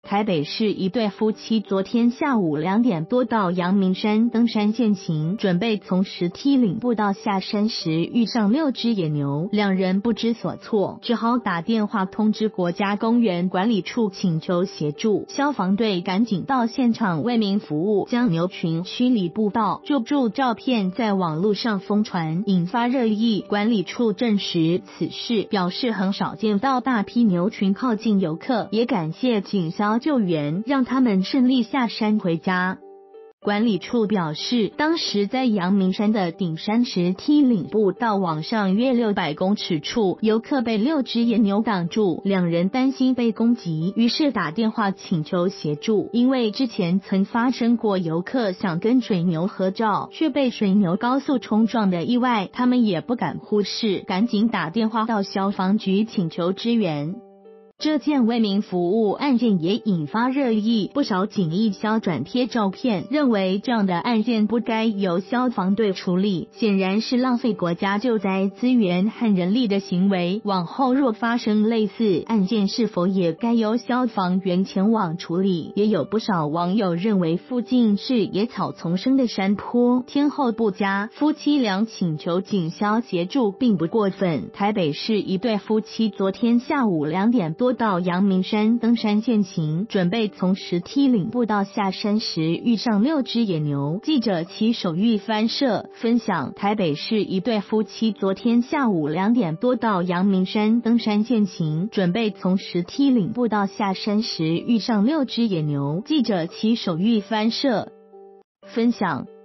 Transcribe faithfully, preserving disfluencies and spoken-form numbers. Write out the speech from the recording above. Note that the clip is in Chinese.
台北市一对夫妻昨天下午两点多到阳明山登山健行，准备从石梯岭步道下山时遇上六只野牛，两人不知所措，只好打电话通知国家公园管理处请求协助。消防队赶紧到现场为民服务，将牛群驱离步道。救助照片在网络上疯传，引发热议。管理处证实此事，表示很少见到大批牛群靠近游客，也感谢警消救援，让他们顺利下山回家。管理处表示，当时在阳明山的顶山石梯岭步道往上约六百公尺处，游客被六只野牛挡住，两人担心被攻击，于是打电话请求协助。因为之前曾发生过游客想跟水牛合照，却被水牛高速冲撞的意外，他们也不敢忽视，赶紧打电话到消防局请求支援。这件为民服务案件也引发热议，不少警役消转贴照片，认为这样的案件不该由消防队处理，显然是浪费国家救灾资源和人力的行为。往后若发生类似案件，是否也该由消防员前往处理？也有不少网友认为附近是野草丛生的山坡，天候不佳，夫妻俩请求警消协助并不过分。台北市一对夫妻昨天下午两点多到阳明山登山健行，准备从石梯岭步道下山时遇上六只野牛。记者齐守玉翻摄分享，台北市一对夫妻昨天下午两点多到阳明山登山健行，准备从石梯岭步道下山时遇上六只野牛。记者齐守玉翻摄分享。